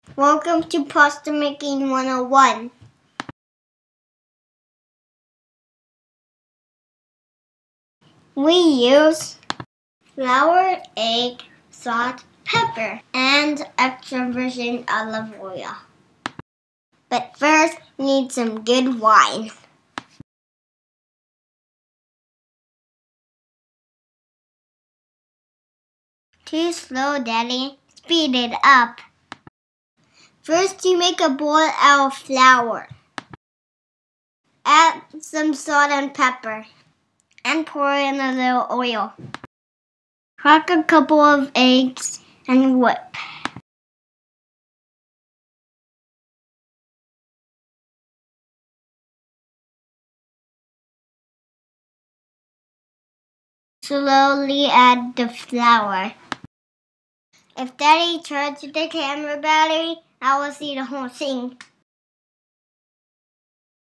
Welcome to Pasta Making 101. We use flour, egg, salt, pepper, and extra virgin olive oil. But first, we need some good wine. Too slow, Daddy. Speed it up. First, you make a boil out of flour. Add some salt and pepper, and pour in a little oil. Crack a couple of eggs and whip. Slowly add the flour. If Daddy charges the camera battery, I will see the whole thing.